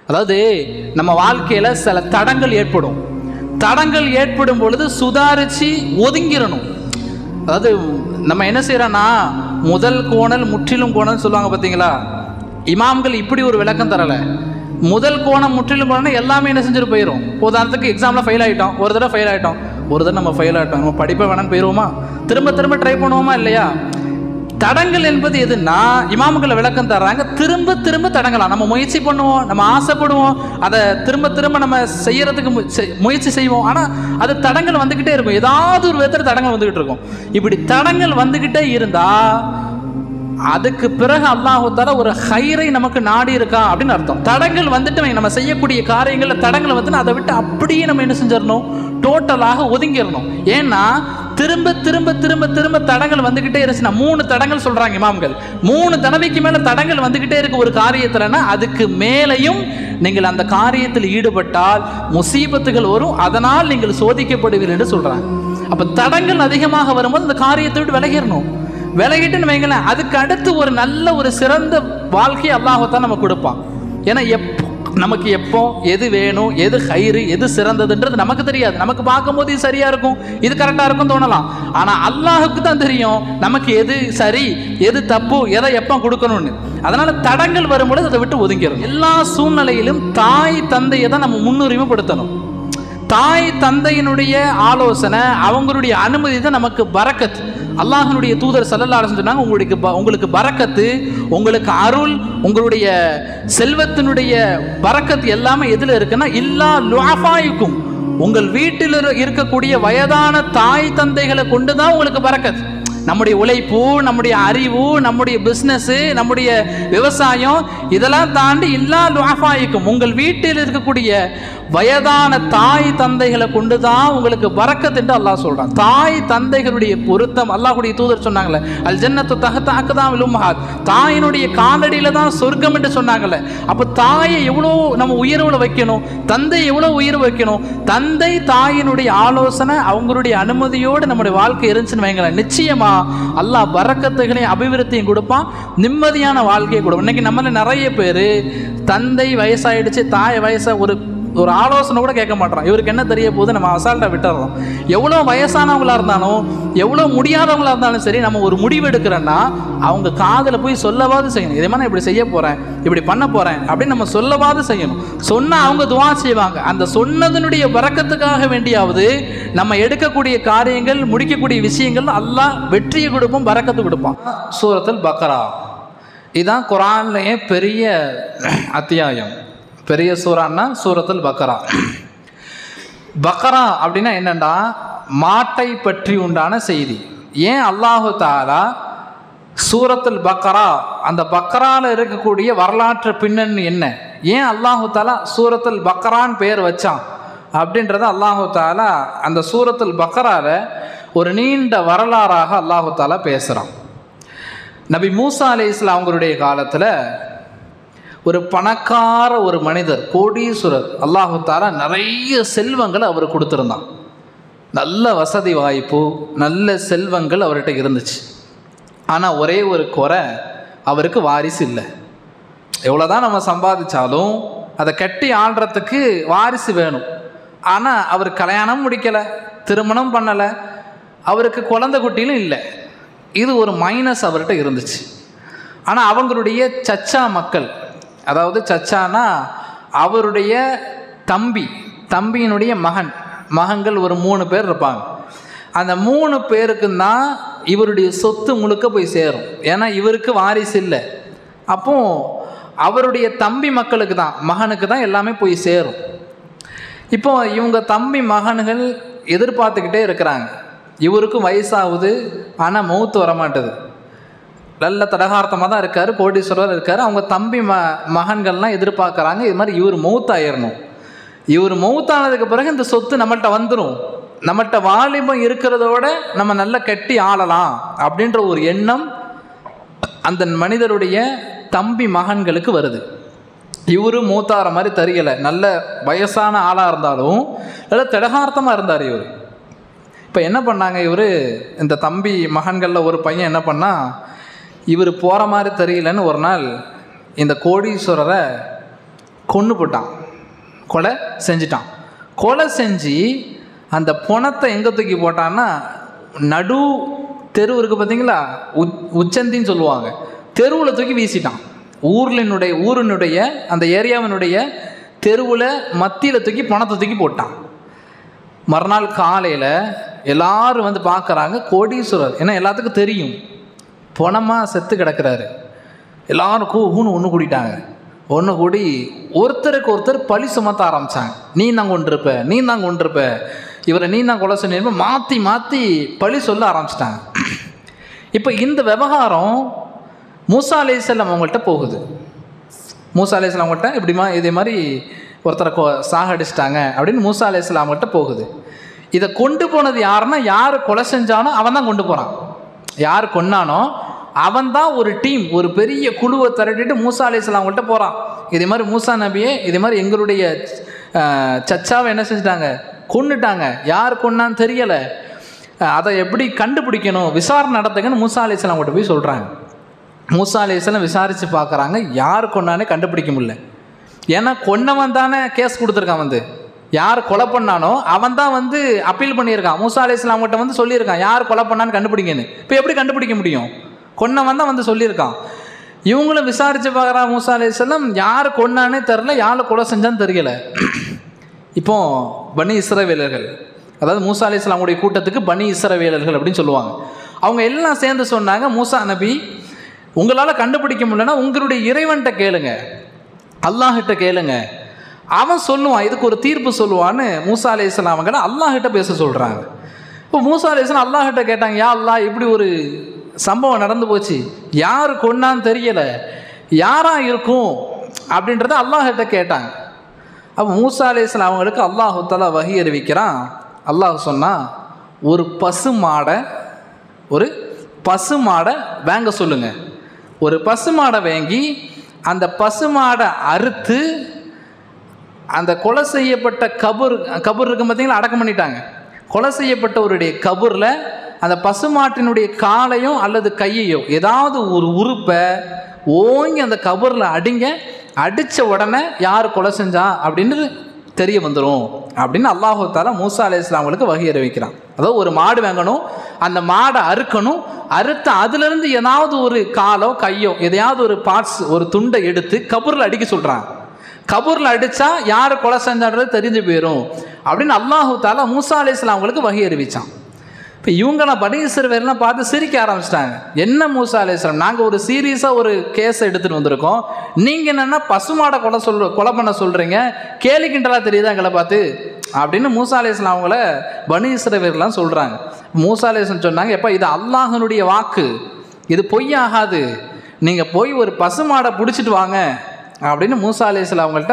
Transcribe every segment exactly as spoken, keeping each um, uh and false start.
அதாவது நம்ம வாழ்க்கையில் சில தடங்கள் ஏற்படும். தடங்கள் ஏற்படும் பொழுது சுதாரித்து ஒதுங்கிடணும். அதாவது நம்ம என்ன செய்கிறோன்னா, முதல் கோணல் முற்றிலும் கோணல் சொல்லுவாங்க பார்த்தீங்களா. இமாம்கள் இப்படி ஒரு விளக்கம் தரலை. முதல் கோணம் முற்றிலும் கோணம் எல்லாமே என்ன செஞ்சுட்டு போயிடும். உதாரணத்துக்கு எக்ஸாமில் ஃபெயில் ஆகிட்டோம், ஒரு தடவை ஃபெயில் ஆகிட்டோம், ஒரு தடவை நம்ம ஃபெயில் ஆகிட்டோம், நம்ம படிப்பை வேணான்னு போயிடுவோமா? திரும்ப திரும்ப ட்ரை பண்ணுவோமா இல்லையா? தடங்கள் என்பது எதுன்னா, இமாம்களை விளக்கம் தர்றாங்க, திரும்ப திரும்ப தடங்கலாம். நம்ம முயற்சி பண்ணுவோம், நம்ம ஆசைப்படுவோம், அதை திரும்ப திரும்ப நம்ம செய்யறதுக்கு முயற்சி செய்வோம். ஆனால் அது தடங்கள் வந்துக்கிட்டே இருக்கும். ஏதாவது ஒரு விதத்தில் தடங்கள் வந்துக்கிட்டு இருக்கும். இப்படி தடங்கள் வந்துக்கிட்டே இருந்தால் அதுக்கு பிறகு அல்லாஹ் தஆலா ஒரு ஹைரை நமக்கு நாடி இருக்கா அப்படின்னு அர்த்தம். தடங்கள் வந்துட்டு நம்ம செய்யக்கூடிய காரியங்களில் தடங்கள் வந்து அதை விட்டு அப்படியே நம்ம என்ன செஞ்சிடணும், டோட்டலாக ஒதுங்கிடணும். ஏன்னா திரும்ப திரும்ப திரும்ப திரும்ப தடங்கள் வந்துக்கிட்டே இருந்துச்சுன்னா, மூணு தடங்கள் சொல்கிறாங்க இமாம்கள், மூணு தடவைக்கு மேலே தடங்கள் வந்துக்கிட்டே இருக்கு ஒரு காரியத்தில்னா அதுக்கு மேலையும் நீங்கள் அந்த காரியத்தில் ஈடுபட்டால் முசீபத்துகள் வரும், அதனால் நீங்கள் சோதிக்கப்படுவீர்கள் என்று சொல்கிறாங்க. அப்போ தடங்கள் அதிகமாக வரும்போது அந்த காரியத்தை விட்டு விலகிடணும். விலகிட்டுன்னு வைங்களேன், அதுக்கு அடுத்து ஒரு நல்ல ஒரு சிறந்த வாழ்க்கையை அல்லாஹ் தான் நம்ம கொடுப்பான். ஏன்னா எப்போ நமக்கு எப்போ எது வேணும், எது ஹைரு, எது சிறந்ததுன்றது நமக்கு தெரியாது. நமக்கு பார்க்கும்போது இது சரியா இருக்கும், இது கரெக்டாக இருக்கும் தோணலாம். ஆனால் அல்லாஹுக்கு தான் தெரியும் நமக்கு எது சரி, எது தப்பு, எதை எப்போ கொடுக்கணும்னு. அதனால தடங்கள் வரும்பொழுது அதை விட்டு ஒதுங்கிடும். எல்லா சூழ்நிலையிலும் தாய் தந்தையை தான் நம்ம முன்னுரிமைப்படுத்தணும். தாய் தந்தையினுடைய ஆலோசனை, அவங்களுடைய அனுமதி தான் நமக்கு பரக்கத். அல்லாஹ்வுடைய தூதர் ஸல்லல்லாஹு அலைஹி வஸல்லம் சொன்னாங்க, உங்களுக்கு உங்களுக்கு பரக்கத்து, உங்களுக்கு அருள், உங்களுடைய செல்வத்தினுடைய பரக்கத் எல்லாமே எதில் இருக்குன்னா, இல்லா லுஅஃபாயிக்கும், உங்கள் வீட்டில் இருக்கக்கூடிய வயதான தாய் தந்தைகளை கொண்டு தான் உங்களுக்கு பரக்கத். நம்முடைய உழைப்பு, நம்முடைய அறிவு, நம்முடைய பிஸ்னஸ், நம்முடைய விவசாயம் இதெல்லாம் தாண்டி இல்லா லுஅஃபாயிக்கும், உங்கள் வீட்டில் இருக்கக்கூடிய வயதான தாய் தந்தைகளை கொண்டு தான் உங்களுக்கு பரக்கத் என்று அல்லாஹ் சொல்றான். தாய் தந்தைகளுடைய பொருத்தம், அல்லாஹ்வுடைய தூதர் சொன்னாங்கல்ல, அல் ஜன்னத்து தஹ்த அக்தாமில் உம்மஹாத், தாயினுடைய காலடியில தான் சொர்க்கம் என்று சொன்னாங்கல்ல. அப்போ தாயை எவ்வளோ நம்ம உயர்வுல வைக்கணும், தந்தை எவ்வளோ உயர்வு வைக்கணும். தந்தை தாயினுடைய ஆலோசனை, அவங்களுடைய அனுமதியோடு நம்முடைய வாழ்க்கை இருந்துச்சுன்னு வைங்களேன், நிச்சயமா அல்லாஹ் பரக்கத்துகளையும் அபிவிருத்தியும் கொடுப்பான், நிம்மதியான வாழ்க்கையை கொடுப்பான். இன்னைக்கு நம்மள நிறைய பேர் தந்தை வயசாயிடுச்சு, தாய் வயசா ஒரு ஒரு ஆலோசனை கூட கேட்க மாட்டோம். இவருக்கு என்ன தெரிய போகுது, நம்ம அசால்ட்டா விட்டுறோம். எவ்வளோ வயசானவங்களா இருந்தாலும், எவ்வளோ முடியாதவங்களா இருந்தாலும் சரி, நம்ம ஒரு முடிவு எடுக்கிறோன்னா அவங்க காதில் போய் சொல்லவாது செய்யணும். இதே மாதிரி நான் இப்படி செய்ய போறேன், இப்படி பண்ண போறேன் அப்படின்னு நம்ம சொல்லவாது செய்யணும். சொன்னா அவங்க துஆ செய்வாங்க. அந்த சொன்னதனுடைய பரக்கத்துக்காக வேண்டியாவது நம்ம எடுக்கக்கூடிய காரியங்கள், முடிக்கக்கூடிய விஷயங்கள் அல்லாஹ் வெற்றியை கொடுப்போம், பரக்கத்து கொடுப்பான். சூரத்துல் பக்ரா இதுதான் குர்ஆன்லயே பெரிய அத்தியாயம். பெரிய சூரான்னா சூரத்துல் பக்ரா. பக்ரா அப்படின்னா என்னன்னா, மாட்டை பற்றி உண்டான செய்தி. ஏன் அல்லாஹு தஆலா சூரத்துல் பக்ரா, அந்த பக்ரால இருக்கக்கூடிய வரலாற்று பின்னணி என்ன, ஏன் அல்லாஹு தஆலா சூரத்துல் பக்ரான்னு பெயர் வச்சான் அப்படின்றத அல்லாஹு தஆலா அந்த சூரத்துல் பக்ரால ஒரு நீண்ட வரலாறாக அல்லாஹு தஆலா பேசுகிறான். நபி மூசா அலைஹிஸ்ஸலாம் அவங்களுடைய காலத்தில் ஒரு பணக்கார ஒரு மனிதர், கோடீஸ்வரர், அல்லாஹு தஆலா நிறைய செல்வங்கள் அவர் கொடுத்துருந்தான். நல்ல வசதி வாய்ப்பு, நல்ல செல்வங்கள் அவர்கிட்ட இருந்துச்சு. ஆனால் ஒரே ஒரு குறை, அவருக்கு வாரிசு இல்லை. எவ்வளோதான் நம்ம சம்பாதிச்சாலும் அதை கட்டி ஆள்றதுக்கு வாரிசு வேணும். ஆனால் அவர் கல்யாணம் முடிக்கலை, திருமணம் பண்ணலை, அவருக்கு குழந்தை குட்டிலும் இல்லை. இது ஒரு மைனஸ் அவர்கிட்ட இருந்துச்சு. ஆனால் அவங்களுடைய சச்சா மக்கள், அதாவது சச்சானா அவருடைய தம்பி, தம்பியினுடைய மகன், மகன்கள் ஒரு மூணு பேர் இருப்பாங்க. அந்த மூணு பேருக்கு தான் இவருடைய சொத்து முழுக்க போய் சேரும். ஏன்னா இவருக்கு வாரிசு இல்லை. அப்போ அவருடைய தம்பி மக்களுக்கு தான், மகனுக்கு தான் எல்லாமே போய் சேரும். இப்போ இவங்க தம்பி மகன்கள் எதிர்பார்த்துக்கிட்டே இருக்கிறாங்க. இவருக்கும் வயசாகுது, ஆனால் மௌத்து வரமாட்டுது. நல்ல தடகார்த்தமாக தான் இருக்கார், கோடீஸ்வரர் இருக்கார். அவங்க தம்பி ம மகன்கள்லாம் எதிர்பார்க்குறாங்க, இது மாதிரி இவர் மௌத்தாயிடணும். இவர் மௌத்தானதுக்கு பிறகு இந்த சொத்து நம்மள்கிட்ட வந்துடும், நம்மள்கிட்ட வாலிபம் இருக்கிறதோட நம்ம நல்லா கட்டி ஆளலாம் அப்படின்ற ஒரு எண்ணம் அந்த மனிதருடைய தம்பி மகன்களுக்கு வருது. இவரும் மூத்தார மாதிரி தெரியலை, நல்ல வயசான ஆளாக இருந்தாலும் நல்ல திடகார்த்தமாக இருந்தார் இவர். இப்போ என்ன பண்ணாங்க, இவர் இந்த தம்பி மகன்களில் ஒரு பையன் என்ன பண்ணால், இவர் போகிற மாதிரி தெரியலன்னு ஒரு நாள் இந்த கோடீஸ்வரரை கொன்று போட்டான், கொலை செஞ்சிட்டான். கொலை செஞ்சு அந்த பணத்தை எங்கே தூக்கி போட்டான்னா நடு தெரு இருக்குது பார்த்தீங்களா, உச் உச்சந்தின்னு சொல்லுவாங்க, தெருவில் தூக்கி வீசிட்டான். ஊர்லினுடைய ஊரினுடைய அந்த ஏரியாவினுடைய தெருவில் மத்தியில் தூக்கி பணத்தை தூக்கி போட்டான். மறுநாள் காலையில் எல்லாரும் வந்து பார்க்குறாங்க, கோடீஸ்வரர். ஏன்னா எல்லாத்துக்கும் தெரியும் பணமாக செத்து கிடக்கிறாரு. எல்லாரும் கூன்னு ஒன்று கூட்டிட்டாங்க. ஒன்று கூடி ஒருத்தருக்கு ஒருத்தர் பழி சுமத்த ஆரம்பித்தாங்க. நீ தான் கொண்டிருப்ப, நீ தான் கொண்டிருப்ப, இவரை நீ தான் கொலை செஞ்சிருப்ப, மாற்றி மாற்றி பழி சொல்ல ஆரம்பிச்சிட்டாங்க. இப்போ இந்த விவகாரம் மூசா அலைஹிஸ்ஸலாம் அவங்கள்ட்ட போகுது. மூசா அலைஹிஸ்ஸலாம் அவங்கள்ட்ட இப்படிமா இதே மாதிரி ஒருத்தரை கொ சாகடிச்சிட்டாங்க அப்படின்னு மூசா அலைஹிஸ்ஸலாம் அவங்கள்ட்ட போகுது. இதை கொண்டு போனது யாருன்னா, யார் கொலை செஞ்சானோ அவன் தான் கொண்டு போகிறான். யார் கொன்னானோ அவன் தான் ஒரு டீம், ஒரு பெரிய குழுவை திரட்டிட்டு மூசா அலைஹிஸ்ஸலாம் அவங்கள்ட்ட போகிறான். இதே மாதிரி மூசா நபியே இதே மாதிரி எங்களுடைய சச்சாவை என்ன செஞ்சிட்டாங்க, கொன்னுட்டாங்க, யார் கொன்னான்னு தெரியலை, அதை எப்படி கண்டுபிடிக்கணும், விசாரணை நடத்துங்கன்னு மூசா அலைஹிஸ்ஸலாம் அவங்கள்ட்ட போய் சொல்கிறாங்க. மூசா அலைஹிஸ்ஸலாம் விசாரித்து பார்க்குறாங்க, யார் கொன்னானே கண்டுபிடிக்க முடியல. ஏன்னா கொன்னவன் தானே கேஸ் கொடுத்துருக்கான், வந்து யார் கொலை பண்ணானோ அவன் தான் வந்து அப்பீல் பண்ணியிருக்கான். மூசா அலைஹிஸ்ஸலாம் அவங்கள்ட்ட வந்து சொல்லியிருக்கான் யார் கொலை பண்ணான்னு கண்டுபிடிங்கன்னு. இப்போ எப்படி கண்டுபிடிக்க முடியும், கொன்னவன் தான் வந்து சொல்லியிருக்கான். இவங்களும் விசாரித்து பார்க்குறான் மூசா அலைஹிஸ்ஸலாம், யார் கொன்னானே தெரில, யார் கொலை செஞ்சான்னு தெரியலை. இப்போ பனி இஸ்ரவேலர்கள், அதாவது மூசா அலைஹிஸ்ஸலாம் உடைய கூட்டத்துக்கு பனி இஸ்ரவேலர்கள் அப்படின்னு சொல்லுவாங்க, அவங்க எல்லாம் சேர்ந்து சொன்னாங்க, மூசா நபி உங்களால் கண்டுபிடிக்க முடியலன்னா உங்களுடைய இறைவன்கிட்ட கேளுங்க, அல்லாஹ்கிட்ட கேளுங்க, அவன் சொல்லுவான், இதுக்கு ஒரு தீர்ப்பு சொல்லுவான்னு மூசா அலைஹிஸ்ஸலாம் அவங்க அல்லாஹ்கிட்ட பேச சொல்கிறாங்க. இப்போ மூசா அலைஹிஸ்ஸலாம் அல்லாஹ்கிட்ட கேட்டாங்க, யா அல்லாஹ் இப்படி ஒரு சம்பவம் நடந்து போச்சு, யார் கொன்னான்னு தெரியலை, யாராக இருக்கும் அப்படின்றத அல்லாஹ்கிட்ட கேட்டாங்க. அப்போ மூசா அலைஹிஸ்ஸலாம் அவங்களுக்கு அல்லாஹு தஆலா வஹி அறிவிக்கிறான். அல்லாஹ் சொன்னால், ஒரு பசு மாடை ஒரு பசு மாடை வாங்க சொல்லுங்கள். ஒரு பசு மாடை வாங்கி அந்த பசு மாடை அறுத்து அந்த கொலை செய்யப்பட்ட கபூர் கபூர் இருக்கும் பார்த்தீங்களா, அடக்கம் பண்ணிட்டாங்க. கொலை செய்யப்பட்டவருடைய கபூரில் அந்த பசுமாட்டினுடைய காலையோ அல்லது கையையோ ஏதாவது ஒரு உறுப்பை ஓங்கி அந்த கபூரில் அடிங்க, அடித்த உடனே யார் கொலை செஞ்சா அப்படின்னு தெரிய வந்துடும் அப்படின்னு அல்லாஹு தஆலா மூசா அலைஹிஸ்ஸலாம் அவங்களுக்கு வஹி அறிவிக்கிறான். அதாவது ஒரு மாடு வாங்கணும், அந்த மாடை அறுக்கணும், அறுத்து அதுலேருந்து ஏதாவது ஒரு காலோ கையோ எதையாவது ஒரு பார்ட்ஸ் ஒரு துண்டை எடுத்து கபூரில் அடிக்க சொல்கிறான். கபூரில் அடித்தா யார் கொலை செஞ்சான்றது தெரிஞ்சு போயிடும் அப்படின்னு அல்லாஹு தஆலா மூசா அலைஹிஸ்ஸலாம் அவங்களுக்கு வஹி அறிவித்தான். இப்போ இவங்க நான் பனி இஸ்ரவேல்லாம் பார்த்து சிரிக்க ஆரம்பிச்சிட்டாங்க. என்ன மூசா அலைஹிஸ்ஸலாம், நாங்கள் ஒரு சீரியஸாக ஒரு கேஸை எடுத்துகிட்டு வந்திருக்கோம், நீங்கள் என்னென்னா பசுமாடை கொலை சொல் கொலை பண்ண சொல்கிறீங்க, கேலி கிண்டலாக தெரியுதா எங்களை பார்த்து அப்படின்னு மூசா அலைஹிஸ்ஸலாம் அவங்கள பனி இஸ்ரவேல்லாம் சொல்கிறாங்க. மூசா அலைஹிஸ்ஸலாம் சொன்னாங்க, எப்போ இது அல்லாஹ்னுடைய வாக்கு, இது பொய்யாகாது, நீங்கள் போய் ஒரு பசுமாடை பிடிச்சிட்டு வாங்க அப்படின்னு மூசா அலைஹிஸ்ஸலாம் அவங்கள்ட்ட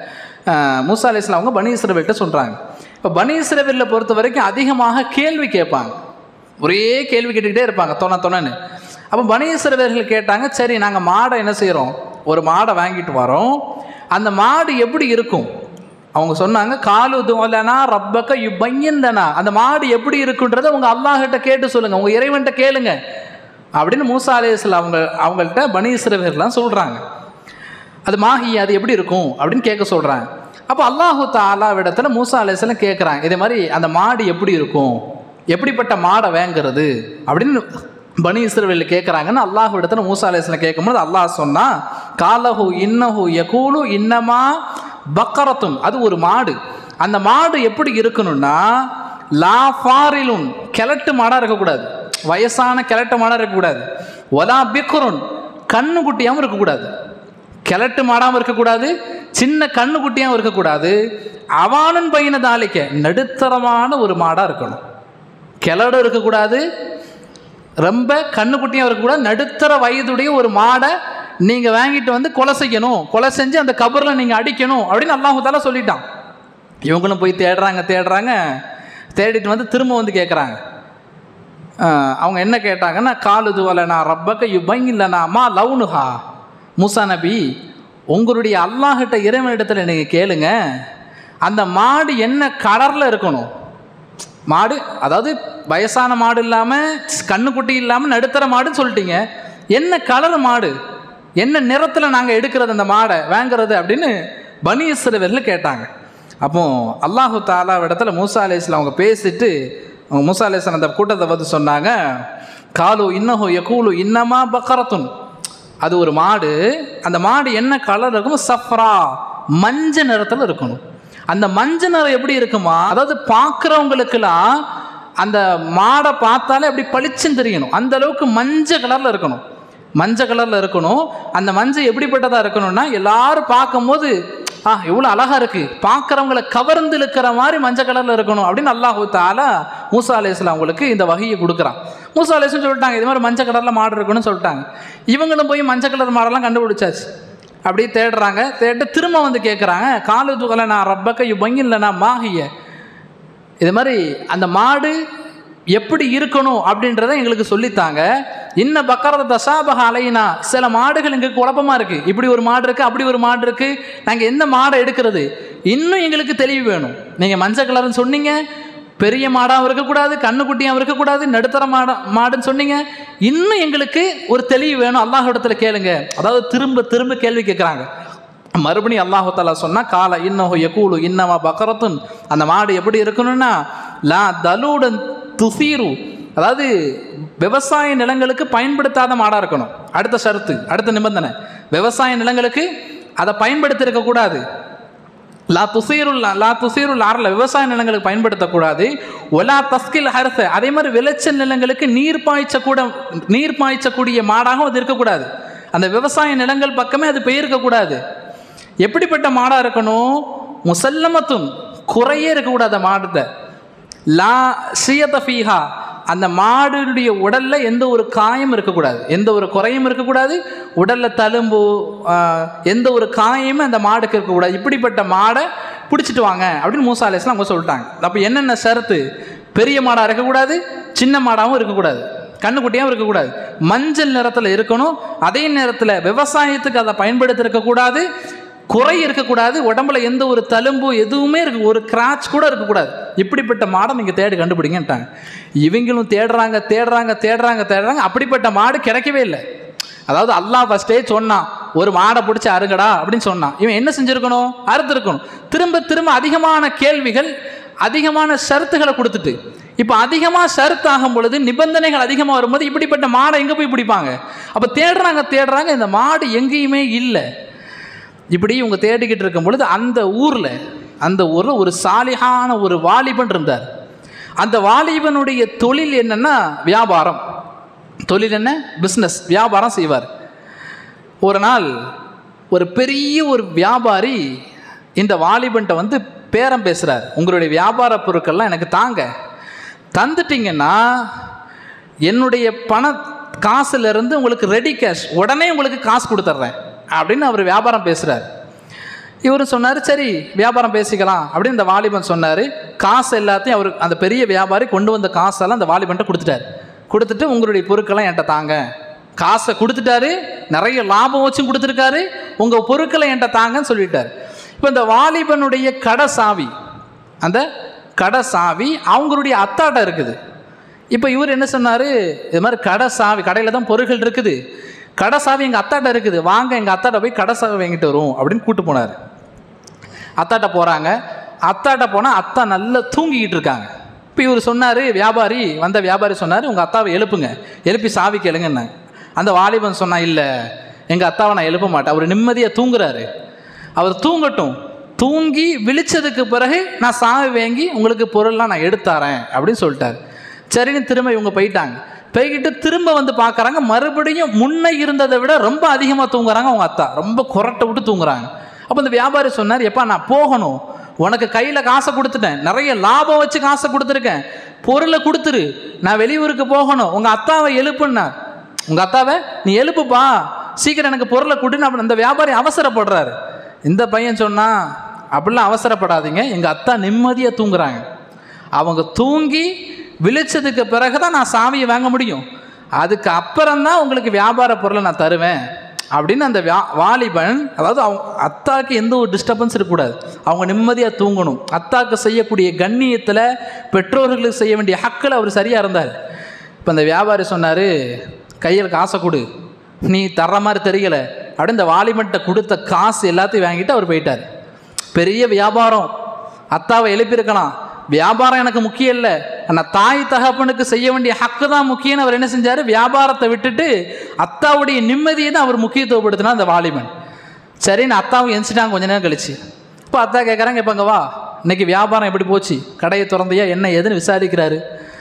மூசா அலைஹிஸ்ஸலாம் அவங்க பனி இஸ்ரவேல்கிட்ட சொல்கிறாங்க. இப்போ பனி இஸ்ரவேலை பொறுத்த வரைக்கும் அதிகமாக கேள்வி கேட்பாங்க, ஒரே கேள்வி கேட்டுக்கிட்டே இருப்பாங்க தொண தொணன்னு. அப்போ பனி இஸ்ரவேலர்கள் கேட்டாங்க, சரி நாங்கள் மாடை என்ன செய்கிறோம், ஒரு மாடை வாங்கிட்டு வரோம், அந்த மாடு எப்படி இருக்கும்? அவங்க சொன்னாங்க, காலு துலனா ரப்பக்க யுபையந்தனா, அந்த மாடு எப்படி இருக்குன்றதை உங்கள் அல்லாஹ்கிட்ட கேட்டு சொல்லுங்கள், உங்கள் இறைவன்கிட்ட கேளுங்க அப்படின்னு மூசா அலைஹிஸ்ஸலாம் அவங்க அவங்கள்ட்ட பனி இஸ்ரவேலர்லாம் சொல்கிறாங்க. அது மாஹி, அது எப்படி இருக்கும் அப்படின்னு கேட்க சொல்கிறாங்க. அப்போ அல்லாஹு தஆலாவிடத்துல மூசா அலைஹிஸ்ஸலாம் கேட்குறாங்க, இதே மாதிரி அந்த மாடு எப்படி இருக்கும், எப்படிப்பட்ட மாடை வாங்கிறது அப்படின்னு பனி இஸ்ரவேல் கேட்குறாங்கன்னு அல்லாஹ்விடத்துல மூசா அலைஹிஸ்ஸலாம் கேட்கும்போது அல்லாஹ் சொன்னா, காலஹு இன்னஹு யகூலு இன்னமா பக்கரத்தும், அது ஒரு மாடு, அந்த மாடு எப்படி இருக்கணும்னா லா ஃபாரிலுன், கிழட்டு மாடாக இருக்கக்கூடாது, வயசான கிழட்டு மாடாக இருக்கக்கூடாது, ஒலா பிக்ருன், கண்ணு குட்டியாகவும் இருக்கக்கூடாது, கிழட்டு மாடாமல் இருக்கக்கூடாது, சின்ன கண்ணு குட்டியாகவும் இருக்கக்கூடாது, அவானன் பையனை தாளிக்க நடுத்தரமான ஒரு மாடாக இருக்கணும், கிழடு இருக்கக்கூடாது, ரொம்ப கண்ணு குட்டியாக இருக்கக்கூடாது, நடுத்தர வயதுடைய ஒரு மாடை நீங்கள் வாங்கிட்டு வந்து கொலை செய்யணும், கொலை செஞ்சு அந்த கபரில் நீங்கள் அடிக்கணும் அப்படின்னு அல்லாஹு தஆலா சொல்லிட்டான். இவங்களும் போய் தேடுறாங்க தேடுறாங்க தேடிட்டு வந்து திரும்ப வந்து கேட்குறாங்க. அவங்க என்ன கேட்டாங்கன்னா, காலுதுவலனா ரப்பக்க யுபையில்லனா மா லவுனுஹா, மூசா நபி உங்களுடைய அல்லாஹ்கிட்ட இறைவனிடத்தில் நீங்கள் கேளுங்க, அந்த மாடு என்ன கலரில் இருக்கணும், மாடு அதாவது வயசான மாடு இல்லாமல் கண்ணுக்குட்டி இல்லாமல் நடுத்தர மாடுன்னு சொல்லிட்டீங்க, என்ன கலர் மாடு, என்ன நிறத்தில் நாங்கள் எடுக்கிறது அந்த மாடை வாங்கிறது அப்படின்னு பனி இஸ்ரவேலர்கள் கேட்டாங்க. அப்போ அல்லாஹு தாலா இடத்துல மூசா அலைஹிஸ்ஸலாம் அவங்க பேசிட்டு அவங்க மூசா அலைஹிஸ்ஸலாம் அந்த கூட்டத்தை வந்து சொன்னாங்க, காலு இன்னஹு யகூலு இன்னமா பக்கரத்துன், அது ஒரு மாடு, அந்த மாடு என்ன கலர் இருக்கும், சஃப்ரா மஞ்சள் நிறத்தில் இருக்கணும். அந்த மஞ்சள் நிறம் எப்படி இருக்குமா, அதாவது பார்க்குறவங்களுக்கெல்லாம் அந்த மாடை பார்த்தாலே அப்படி பளிச்சுன்னு தெரியணும், அந்த அளவுக்கு மஞ்சள் கலரில் இருக்கணும். மஞ்சள் கலரில் இருக்கணும். அந்த மஞ்சள் எப்படிப்பட்டதாக இருக்கணும்னா எல்லாரும் பார்க்கும்போது ஆ எவ்வளோ அழகாக இருக்குது, பார்க்குறவங்களை கவர்ந்து இழுக்கிற மாதிரி மஞ்சள் கலரில் இருக்கணும் அப்படின்னு அல்லாஹு தஆலா மூசா அலைஹிஸ்ஸலாம் அவங்களுக்கு இந்த வகையை கொடுக்குறான். மூசா அலைஹிஸ்ஸலாம் சொல்லிட்டாங்க இது மாதிரி மஞ்சள் கலரில் மாடு இருக்குன்னு சொல்லிட்டாங்க. இவங்களும் போய் மஞ்சள் கலர் மாடெல்லாம் கண்டுபிடிச்சாச்சு. அப்படியே தேடுறாங்க. தேட்டு திரும்ப வந்து கேட்குறாங்க, காலு துகலை நான் ரப்பக்க யுபங்கில்ல நான் மாகிய, இது மாதிரி அந்த மாடு எப்படி இருக்கணும் அப்படின்றத எங்களுக்கு சொல்லித்தாங்க. இன்ன பக்கரத தசாபக அலைனா, சில மாடுகள் எங்களுக்கு குழப்பமாக இருக்குது, இப்படி ஒரு மாடு இருக்குது அப்படி ஒரு மாடு இருக்குது, நாங்கள் எந்த மாடை எடுக்கிறது, இன்னும் எங்களுக்கு தெளிவு வேணும். நீங்கள் மஞ்சள் கலர்னு சொன்னீங்க, பெரிய மாடாகவும் இருக்கக்கூடாது, கண்ணுக்குட்டியாகவும் இருக்கக்கூடாது, நடுத்தர மாட மாடுன்னு சொன்னீங்க, இன்னும் எங்களுக்கு ஒரு தெளிவு வேணும், அல்லாஹ் இடத்துல கேளுங்க. அதாவது திரும்ப திரும்ப கேள்வி கேட்குறாங்க. மறுபடியும் அல்லாஹு தஆலா சொன்னால், கால இன்னஹு யகூலு இன்னமா பக்கரத்துன், அந்த மாடு எப்படி இருக்கணும்னா லா தலூடன் துசீரு, அதாவது விவசாய நிலங்களுக்கு பயன்படுத்தாத மாடாக இருக்கணும். அடுத்த ஷரத்து, அடுத்த நிபந்தனை, விவசாய நிலங்களுக்கு அதை பயன்படுத்தி இருக்கக்கூடாது. லா துசீருல் லா துசீருல் ஆறில் விவசாய நிலங்களுக்கு பயன்படுத்தக்கூடாது. ஒலா தஸ்கில் ஹர்ஸ, அதே மாதிரி விளைச்சல் நிலங்களுக்கு நீர் பாய்ச்சக்கூட நீர் பாய்ச்சக்கூடிய மாடாகவும் அது இருக்கக்கூடாது. அந்த விவசாய நிலங்கள் பக்கமே அது பெயர்க்கக்கூடாது. எப்படிப்பட்ட மாடாக இருக்கணும், முசல்லமத்துன், குறையே இருக்கக்கூடாது மாடுத. லா ஷியத ஃபீஹா, அந்த மாடுடைய உடலில் எந்த ஒரு காயம் இருக்கக்கூடாது, எந்த ஒரு குறையும் இருக்கக்கூடாது, உடலில் தழும்பு எந்த ஒரு காயமும் அந்த மாடுக்கு இருக்கக்கூடாது. இப்படிப்பட்ட மாடை பிடிச்சிட்டு வாங்க அப்படின்னு மூசா அலைஹிஸ்ஸலாம் அவங்க சொல்லிட்டாங்க. அப்போ என்னென்ன ஷரத்து, பெரிய மாடாக இருக்கக்கூடாது, சின்ன மாடாகவும் இருக்கக்கூடாது, கண்ணுக்குட்டியாகவும் இருக்கக்கூடாது, மஞ்சள் நிறத்தில் இருக்கணும், அதே நேரத்தில் விவசாயத்துக்கு அதை பயன்படுத்தி இருக்கக்கூடாது, குறை இருக்கக்கூடாது, உடம்புல எந்த ஒரு தழும்பு எதுவுமே இருக்கு, ஒரு கிராச் கூட இருக்கக்கூடாது. இப்படிப்பட்ட மாடை நீங்கள் தேடி கண்டுபிடிங்கன்ட்டாங்க. இவங்களும் தேடுறாங்க தேடுறாங்க தேடுறாங்க தேடுறாங்க அப்படிப்பட்ட மாடு கிடைக்கவே இல்லை. அதாவது அல்லாஹ் ஃபஸ்ட்டே சொன்னான், ஒரு மாடை பிடிச்சி அருங்கடா அப்படின்னு சொன்னான். இவன் என்ன செஞ்சுருக்கணும், அறுத்துருக்கணும். திரும்ப திரும்ப அதிகமான கேள்விகள், அதிகமான ஷரத்துகளை கொடுத்துட்டு, இப்போ அதிகமாக ஷரத்து ஆகும் பொழுது, நிபந்தனைகள் அதிகமாக வரும்போது இப்படிப்பட்ட மாடை எங்கே போய் பிடிப்பாங்க? அப்போ தேடுறாங்க தேடுறாங்க, இந்த மாடு எங்கேயுமே இல்லை. இப்படி இவங்க தேடிக்கிட்டு இருக்கும் பொழுது அந்த ஊரில் அந்த ஊரில் ஒரு சாலிஹான ஒரு வாலிபன் இருந்தார். அந்த வாலிபனுடைய தொழில் என்னென்னா வியாபாரம். தொழில் என்ன, பிஸ்னஸ், வியாபாரம் செய்வார். ஒரு நாள் ஒரு பெரிய ஒரு வியாபாரி இந்த வாலிபன்ட்ட வந்து பேரம் பேசுகிறார், உங்களுடைய வியாபார பொருட்கள்லாம் எனக்கு தாங்க, தந்துட்டிங்கன்னா என்னுடைய பண காசுலேருந்து உங்களுக்கு ரெடி கேஷ் உடனே உங்களுக்கு காசு கொடுத்துட்றேன் அப்படின்னு அவர் வியாபாரம் பேசுகிறார். இவர் சொன்னார், சரி வியாபாரம் பேசிக்கலாம் அப்படின்னு இந்த வாலிபன் சொன்னார். காசு எல்லாத்தையும் அவர் அந்த பெரிய வியாபாரி கொண்டு வந்த காசெல்லாம் அந்த வாலிபன்ட்ட கொடுத்துட்டார். கொடுத்துட்டு உங்களுடைய பொருட்கள்லாம் என்கிட்ட தாங்க, காசை கொடுத்துட்டாரு, நிறைய லாபம் வச்சும் கொடுத்துருக்காரு, உங்கள் பொருட்களை என்கிட்ட தாங்கன்னு சொல்லிட்டார். இப்போ இந்த வாலிபனுடைய கடை சாவி, அந்த கடை சாவி அவங்களுடைய அத்தாட்ட இருக்குது. இப்போ இவர் என்ன சொன்னார், இது மாதிரி கடை சாவி, கடையில் தான் பொருட்கள் இருக்குது, கடை சாவி எங்கள் அத்தாட்ட இருக்குது, வாங்க எங்கள் அத்தாட்ட போய் கடை சாவி வாங்கிட்டு வரும் அப்படின்னு கூப்பிட்டு போனார். அத்தாட்ட போகிறாங்க. அத்தாட்ட போனால் அத்தா நல்லா தூங்கிக்கிட்டு இருக்காங்க. இப்போ இவர் சொன்னார், வியாபாரி வந்த வியாபாரி சொன்னார், உங்கள் அத்தாவை எழுப்புங்க, எழுப்பி சாவி கேளுங்கன்னு. அந்த வாலிபன் சொன்னால், இல்லை எங்கள் அத்தாவை நான் எழுப்ப மாட்டேன், அவர் நிம்மதியாக தூங்குறாரு, அவர் தூங்கட்டும், தூங்கி விழிச்சதுக்கு பிறகு நான் சாவி வாங்கி உங்களுக்கு பொருள்லாம் நான் எடுத்தாரேன் அப்படின்னு சொல்லிட்டார். சரின்னு திரும்ப இவங்க போயிட்டாங்க. போய்கிட்டு திரும்ப வந்து பார்க்குறாங்க, மறுபடியும் முன்னே இருந்ததை விட ரொம்ப அதிகமாக தூங்குறாங்க. அவங்க அத்தா ரொம்ப குரட்டை விட்டு தூங்குறாங்க. அப்போ இந்த வியாபாரி சொன்னார், எப்பா நான் போகணும், உனக்கு கையில் காசை கொடுத்துட்டேன், நிறைய லாபம் வச்சு காசை கொடுத்துருக்கேன், பொருளை கொடுத்துரு, நான் வெளியூருக்கு போகணும், உங்கள் அத்தாவை எழுப்புன்னா. உங்கள் அத்தாவை நீ எழுப்புப்பா, சீக்கிரம் எனக்கு பொருளை கொடுன்னு. அப்படி அந்த வியாபாரி அவசரப்படுறாரு. இந்த பையன் சொன்னால், அப்படிலாம் அவசரப்படாதீங்க, எங்கள் அத்தா நிம்மதியாக தூங்குறாங்க, அவங்க தூங்கி விழிச்சதுக்கு பிறகு தான் நான் சாவியை வாங்க முடியும், அதுக்கு அப்புறம்தான் உங்களுக்கு வியாபார பொருளை நான் தருவேன் அப்படின்னு அந்த வா வாலிபன் அதாவது அவங்க அத்தாவுக்கு எந்த ஒரு டிஸ்டர்பன்ஸ் இருக்கக்கூடாது, அவங்க நிம்மதியாக தூங்கணும். அத்தாவுக்கு செய்யக்கூடிய கண்ணியத்தில், பெற்றோர்களுக்கு செய்ய வேண்டிய ஹக்கில் அவர் சரியாக இருந்தார். இப்போ அந்த வியாபாரி சொன்னார், கையில் காசை கொடு, நீ தர்ற மாதிரி தெரியலை அப்படின்னு இந்த வாலிபன்கிட்ட கொடுத்த காசு எல்லாத்தையும் வாங்கிட்டு அவர் போயிட்டார். பெரிய வியாபாரம், அத்தாவை எழுப்பியிருக்கலாம், வியாபாரம் எனக்கு முக்கியம் இல்லை, ஆனால் தாய் தகப்பனுக்கு செய்ய வேண்டிய ஹக்கு தான் முக்கியம்னு அவர் என்ன செஞ்சார், வியாபாரத்தை விட்டுட்டு அத்தாவுடைய நிம்மதியை தான் அவர் முக்கியத்துவப்படுத்தினா அந்த வாலிபன். சரின்னு அத்தாவும் எந்திச்சிட்டாங்க கொஞ்ச நேரம் கழிச்சு. இப்போ அத்தா கேட்குறாங்க, இப்போ அங்கே வா, இன்றைக்கி வியாபாரம் எப்படி போச்சு, கடையை திறந்தையா என்ன ஏதுன்னு விசாரிக்கிறாரு.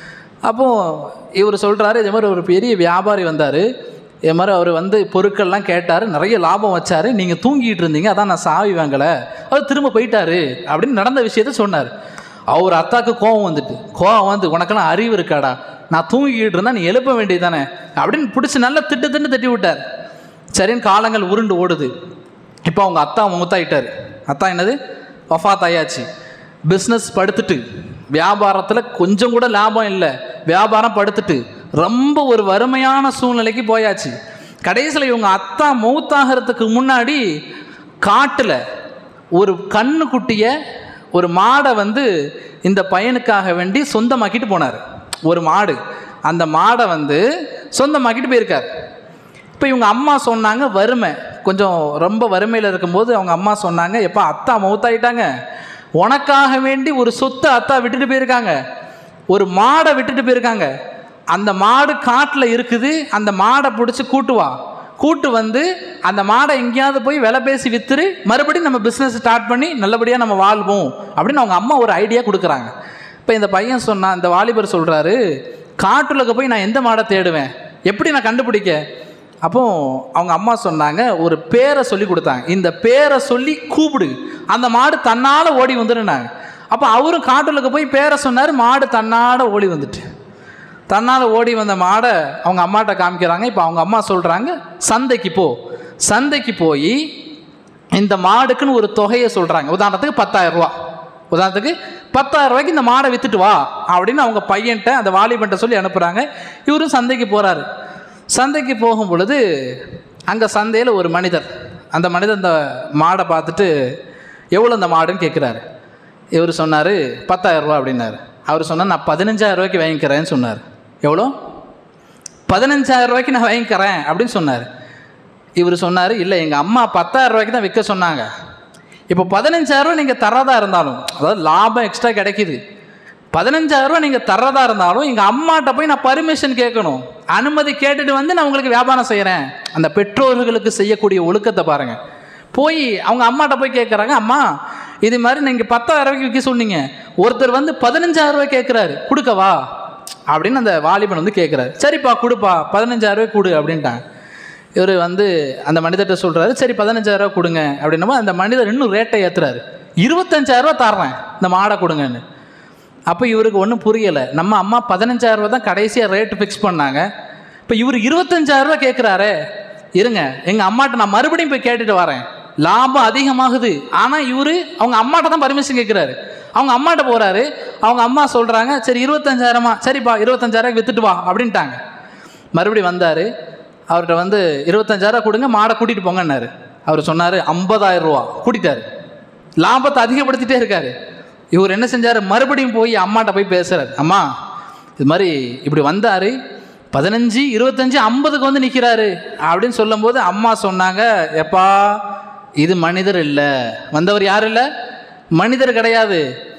அப்போது இவர் சொல்கிறாரு, இதே மாதிரி ஒரு பெரிய வியாபாரி வந்தார், இது மாதிரி அவர் வந்து பொருட்கள்லாம் கேட்டார், நிறைய லாபம் வச்சார், நீங்கள் தூங்கிட்டு இருந்தீங்க, அதான் நான் சாவி வாங்கலை, அவர் திரும்ப போயிட்டாரு அப்படின்னு நடந்த விஷயத்த சொன்னார். அவர் அத்தாக்கு கோவம் வந்துட்டு, கோவம் வந்து உனக்கெல்லாம் அறிவு இருக்காடா, நான் தூங்கிக்கிட்டு இருந்தால் நீ எழுப்ப வேண்டியது தானே அப்படின்னு பிடிச்சி நல்லா திட்டு திட்டு தட்டி விட்டார். சரின்னு காலங்கள் உருண்டு ஓடுது. இப்போ அவங்க அத்தா மூத்தாயிட்டார். அத்தா என்னது வஃபாத் ஆயாச்சு. பிஸ்னஸ் படுத்துட்டு, வியாபாரத்தில் கொஞ்சம் கூட லாபம் இல்லை, வியாபாரம் படுத்துட்டு ரொம்ப ஒரு வறுமையான சூழ்நிலைக்கு போயாச்சு. கடைசியில் இவங்க அத்தா மௌத்தாகிறதுக்கு முன்னாடி காட்டில் ஒரு கண்ணுக்குட்டியை, ஒரு மாடை வந்து இந்த பையனுக்காக வேண்டி சொந்தமாக்கிட்டு போனார். ஒரு மாடு, அந்த மாடை வந்து சொந்தமாக்கிட்டு போயிருக்கார். இப்போ இவங்க அம்மா சொன்னாங்க, வறுமை கொஞ்சம் ரொம்ப வறுமையில் இருக்கும்போது அவங்க அம்மா சொன்னாங்க, எப்போ அத்தா மௌத்தாயிட்டாங்க, உனக்காக வேண்டி ஒரு சொத்தை அத்தா விட்டுட்டு போயிருக்காங்க, ஒரு மாடை விட்டுட்டு போயிருக்காங்க, அந்த மாடு காட்டில் இருக்குது, அந்த மாடை பிடிச்சி கூட்டுவா, கூட்டு வந்து அந்த மாடை எங்கேயாவது போய் விலை பேசி விற்றுரு, மறுபடியும் நம்ம பிஸ்னஸ் ஸ்டார்ட் பண்ணி நல்லபடியாக நம்ம வாழ்வோம் அப்படின்னு அவங்க அம்மா ஒரு ஐடியா கொடுக்குறாங்க. இப்போ இந்த பையன் சொன்னான், இந்த வாலிபர் சொல்கிறாரு, காட்டுலக்கு போய் நான் எந்த மாடை தேடுவேன், எப்படி நான் கண்டுபிடிக்க? அப்போ அவங்க அம்மா சொன்னாங்க, ஒரு பேரை சொல்லி கொடுத்தாங்க, இந்த பேரை சொல்லி கூப்பிடு, அந்த மாடு தன்னால் ஓடி வந்துருனாங்க. அப்போ அவரும் காட்டுலக்கு போய் பேரை சொன்னார், மாடு தன்னால் ஓடி வந்துட்டு, தன்னால் ஓடி வந்த மாடை அவங்க அம்மாட்ட காமிக்கிறாங்க. இப்போ அவங்க அம்மா சொல்கிறாங்க, சந்தைக்கு போ, சந்தைக்கு போய் இந்த மாடுக்குன்னு ஒரு தொகையை சொல்கிறாங்க, உதாரணத்துக்கு பத்தாயிரம் ரூபா, உதாரணத்துக்கு பத்தாயிரம் ரூபாய்க்கு இந்த மாடை விற்றுட்டு வா அப்படின்னு அவங்க பையன்கிட்ட, அந்த வாலிபன்ட்ட சொல்லி அனுப்புகிறாங்க. இவரும் சந்தைக்கு போகிறாரு. சந்தைக்கு போகும் பொழுது அங்கே சந்தையில் ஒரு மனிதர், அந்த மனிதர் இந்த மாடை பார்த்துட்டு எவ்வளோ இந்த மாடுன்னு கேட்குறாரு. இவர் சொன்னார் பத்தாயிரம் ரூபா அப்படின்னாரு. அவர் சொன்னார், நான் பதினஞ்சாயிரம் ரூபாய்க்கு வாங்கிக்கிறேன்னு சொன்னார். எவ்வளோ? பதினஞ்சாயிரம் ரூபாய்க்கு நான் வாங்கிக்கிறேன் அப்படின்னு சொன்னார். இவர் சொன்னார், இல்லை எங்கள் அம்மா பத்தாயிரம் ரூபாய்க்கு தான் விற்க சொன்னாங்க, இப்போ பதினஞ்சாயிரம் ரூபா நீங்கள் தர்றதா இருந்தாலும், அதாவது லாபம் எக்ஸ்ட்ரா கிடைக்கிது, பதினஞ்சாயிரம் ரூபா நீங்கள் தர்றதா இருந்தாலும் எங்கள் அம்மாட்ட போய் நான் பர்மிஷன் கேட்கணும், அனுமதி கேட்டுட்டு வந்து நான் உங்களுக்கு வியாபாரம் செய்கிறேன். அந்த பெற்றோர்களுக்கு செய்யக்கூடிய ஒழுக்கத்தை பாருங்கள். போய் அவங்க அம்மாட்ட போய் கேட்குறாங்க, அம்மா இது மாதிரி நீங்கள் பத்தாயிரம் ரூபாய்க்கு விற்க சொன்னீங்க, ஒருத்தர் வந்து பதினஞ்சாயிரம் ரூபாய் கேட்குறாரு, கொடுக்கவா அப்படின்னு அந்த வாலிபன் வந்து கேட்குறாரு. சரிப்பா கொடுப்பா, பதினஞ்சாயிரம் ரூபாய் கொடு அப்படின்ட்டாங்க. இவர் வந்து அந்த மனிதர்கிட்ட சொல்கிறாரு, சரி பதினஞ்சாயிரம் ரூபா கொடுங்க அப்படின்னமோ அந்த மனிதர் இன்னும் ரேட்டை ஏற்றுறாரு, இருபத்தஞ்சாயிரம் ரூபா தர்றேன் இந்த மாடை கொடுங்கன்னு. அப்போ இவருக்கு ஒன்றும் புரியலை, நம்ம அம்மா பதினஞ்சாயிரம் ரூபா தான் கடைசியாக ரேட்டு ஃபிக்ஸ் பண்ணாங்க, இப்போ இவர் இருபத்தஞ்சாயிரம் ரூபா கேட்குறாரே, இருங்க எங்கள் அம்மாட்ட நான் மறுபடியும் போய் கேட்டுட்டு வரேன், லாபம் அதிகமாகுது. ஆனால் இவர் அவங்க அம்மாட்ட தான் பர்மிஷன் கேட்குறாரு. அவங்க அம்மாட்ட போகிறாரு, அவங்க அம்மா சொல்கிறாங்க, சரி இருபத்தஞ்சாயிரமா, சரிப்பா இருபத்தஞ்சாயிரம் விற்றுட்டு வா அப்படின்ட்டாங்க. மறுபடியும் வந்தார், அவர்கிட்ட வந்து இருபத்தஞ்சாயிரம் கொடுங்க மாடை கூட்டிகிட்டு போங்கன்னாரு. அவர் சொன்னார் ஐம்பதாயிரம் ரூபா, கூட்டிட்டார், லாபத்தை அதிகப்படுத்திட்டே இருக்காரு. இவர் என்ன செஞ்சார், மறுபடியும் போய் அம்மாட்ட போய் பேசுகிறார், அம்மா இது மாதிரி இப்படி வந்தார், பதினஞ்சு இருபத்தஞ்சி ஐம்பதுக்கு வந்து நிற்கிறாரு அப்படின்னு சொல்லும்போது அம்மா சொன்னாங்க, எப்பா இது மனிதர் இல்லை, வந்தவர் யார் இல்லை, மனிதர் கிடையாது,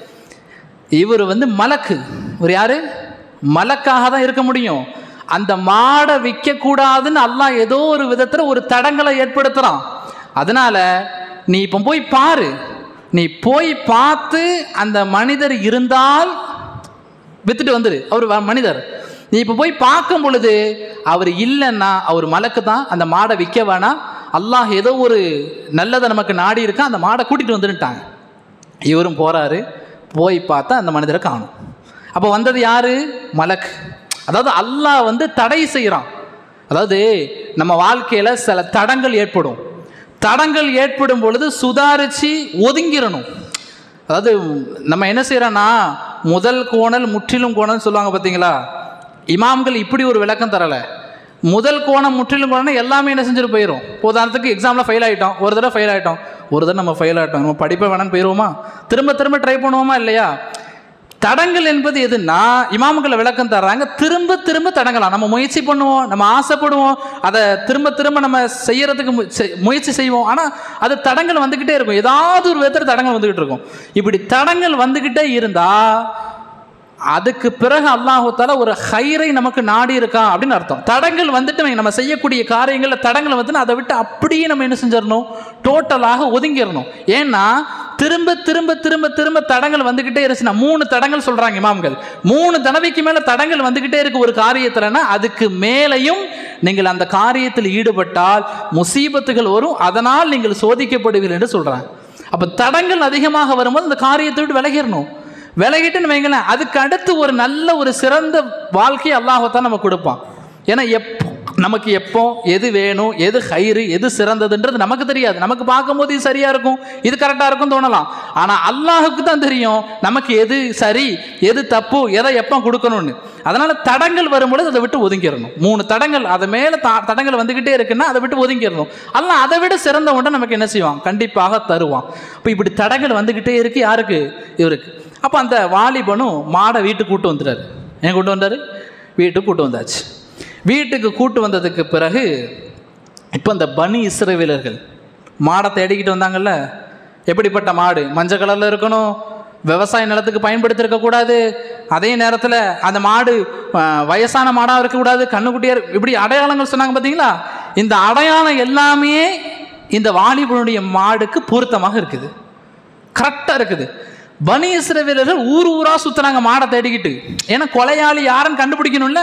இவர் வந்து மலக்கு. ஒரு யார், மலக்காக தான் இருக்க முடியும். அந்த மாடை விற்கக்கூடாதுன்னு அல்லாஹ் ஏதோ ஒரு விதத்தில் ஒரு தடங்களை ஏற்படுத்துகிறான். அதனால் நீ இப்போ போய் பாரு, நீ போய் பார்த்து அந்த மனிதர் இருந்தால் வித்துட்டு வந்துடு, அவர் மனிதர். நீ இப்போ போய் பார்க்கும் பொழுது அவர் இல்லைன்னா அவர் மலக்கு தான், அந்த மாடை விற்க வேணாம், அல்லாஹ் ஏதோ ஒரு நல்லதை நமக்கு நாடி இருக்கா, அந்த மாடை கூட்டிகிட்டு வந்துட்டாங்க. இவரும் போகிறாரு, போய் பார்த்தா அந்த மனிதரை காணும். அப்போ வந்தது யார், மலக்கு. அதாவது அல்லாஹ் வந்து தடை செய்கிறான். அதாவது நம்ம வாழ்க்கையில் சில தடங்கள் ஏற்படும், தடங்கள் ஏற்படும் பொழுது சுதாரித்து ஒதுங்கிடணும். அதாவது நம்ம என்ன செய்கிறோன்னா, முதல் கோணல் முற்றிலும் கோணல்னு சொல்லுவாங்க பார்த்தீங்களா, இமாம்கள் இப்படி ஒரு விளக்கம் தரலை. முதல் கோணம் முற்றிலும் கோணம் எல்லாமே என்ன செஞ்சுட்டு போயிடும். உதாரணத்துக்கு எக்ஸாமில் ஃபெயில் ஆகிட்டோம், ஒரு தடவை ஃபெயில் ஆகிட்டோம், ஒரு தடவை நம்ம ஃபெயில் ஆகிட்டோம், நம்ம படிப்பை வேணான்னு போயிடுவோமா, திரும்ப திரும்ப ட்ரை பண்ணுவோமா இல்லையா? தடங்கள் என்பது எதுன்னா இமாம்களை விளக்கம் தர்றாங்க, திரும்ப திரும்ப தடங்கலாம். நம்ம முயற்சி பண்ணுவோம், நம்ம ஆசைப்படுவோம், அதை திரும்ப திரும்ப நம்ம செய்யறதுக்கு முயற்சி செய்வோம், ஆனால் அது தடங்கள் வந்துக்கிட்டே இருக்கும். ஏதாவது ஒரு விதத்தில் தடங்கள் வந்துக்கிட்டு இருக்கும். இப்படி தடங்கள் வந்துக்கிட்டே இருந்தால் அதுக்கு பிறகு அல்லாஹ் தஆலா ஒரு ஹைரை நமக்கு நாடி இருக்கான் அப்படின்னு அர்த்தம். தடங்கள் வந்துட்டு நம்ம செய்யக்கூடிய காரியங்களில் தடங்கள் வந்து அதை விட்டு அப்படியே நம்ம என்ன செஞ்சிடணும், டோட்டலாக ஒதுங்கிடணும். ஏன்னா திரும்ப திரும்ப திரும்ப திரும்ப தடங்கள் வந்துக்கிட்டே இருந்துச்சுன்னா, மூணு தடங்கள் சொல்கிறாங்க இமாம்கள், மூணு தடவைக்கு மேலே தடங்கள் வந்துக்கிட்டே இருக்கு ஒரு காரியத்தில்னா அதுக்கு மேலையும் நீங்கள் அந்த காரியத்தில் ஈடுபட்டால் முசீபத்துகள் வரும், அதனால் நீங்கள் சோதிக்கப்படுவீர்கள் என்று சொல்கிறாங்க. அப்போ தடங்கள் அதிகமாக வரும்போது அந்த காரியத்தை விட்டு விலகிடணும். விலகிட்டுன்னு வைங்களேன், அதுக்கு அடுத்து ஒரு நல்ல ஒரு சிறந்த வாழ்க்கையை அல்லாஹ் தான் நம்ம கொடுப்பான். ஏன்னா எப்போ நமக்கு எப்போ எது வேணும், எது ஹைரு, எது சிறந்ததுன்றது நமக்கு தெரியாது. நமக்கு பார்க்கும்போது இது சரியாக இருக்கும், இது கரெக்டாக இருக்கும் தோணலாம். ஆனால் அல்லாஹுக்கு தான் தெரியும் நமக்கு எது சரி, எது தப்பு, எதை எப்போ கொடுக்கணும்னு. அதனால் தடங்கள் வரும்பொழுது அதை விட்டு ஒதுங்கிடணும். மூணு தடங்கள் அது மேலே த தடங்கள் வந்துக்கிட்டே இருக்குன்னா அதை விட்டு ஒதுங்கிடணும். அல்லாஹ் அதை விட சிறந்த ஒன்றை நமக்கு என்ன செய்வான், கண்டிப்பாக தருவான். இப்போ இப்படி தடங்கள் வந்துக்கிட்டே இருக்கு யாருக்கு, இவருக்கு. அப்போ அந்த வாலிபனும் மாடை வீட்டுக்கு கூட்டு வந்துட்டார். ஏன் கூட்டு வந்தார், வீட்டுக்கு கூட்டு வந்தாச்சு. வீட்டுக்கு கூட்டு வந்ததுக்கு பிறகு இப்போ இந்த பனி இஸ்ரவேலர்கள் மாடை தேடிக்கிட்டு வந்தாங்கல்ல. எப்படிப்பட்ட மாடு, மஞ்சள் கலரில் இருக்கணும், விவசாய நிலத்துக்கு பயன்படுத்திருக்கக்கூடாது, அதே நேரத்தில் அந்த மாடு வயசான மாடாக இருக்கக்கூடாது, கண்ணுக்குட்டியாக, இப்படி அடையாளங்கள் சொன்னாங்க பார்த்தீங்களா. இந்த அடையாளம் எல்லாமே இந்த வாலிபனுடைய மாடுக்கு பொருத்தமாக இருக்குது, கரெக்டாக இருக்குது. பனி இஸ்ரவேலர்கள் ஊர் ஊராக சுற்றுனாங்க மாடை தேடிக்கிட்டு. ஏன்னா கொலையாளி யாருன்னு கண்டுபிடிக்கணும்ல,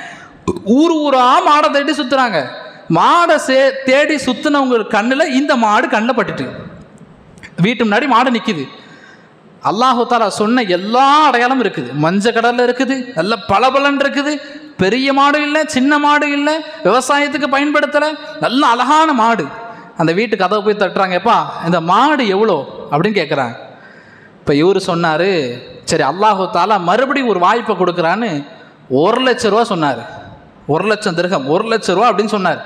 ஊர் ஊராக மாடை தேடி சுற்றுறாங்க. மாடை சே தேடி சுற்றினவங்க கண்ணில் இந்த மாடு கண்ணில் பட்டுட்டு வீட்டு முன்னாடி மாடு நிற்கிது. அல்லாஹ் தஆலா சொன்ன எல்லா அடையாளமும் இருக்குது. மஞ்சள் கடலில் இருக்குது, நல்ல பளபளன்னு இருக்குது, பெரிய மாடு இல்லை, சின்ன மாடு இல்லை, விவசாயத்துக்கு பயன்படுத்தலை, நல்ல அழகான மாடு. அந்த வீட்டு கதவை போய் தட்டுறாங்க, எப்பா இந்த மாடு எவ்வளோ அப்படின்னு கேட்குறாங்க. இப்போ இவர் சொன்னார், சரி அல்லாஹ் தஆலா மறுபடியும் ஒரு வாய்ப்பை கொடுக்குறான்னு ஒரு லட்ச ரூபா சொன்னார். ஒரு லட்சம் திர்ஹம், ஒரு லட்ச ரூபா அப்படின்னு சொன்னார்.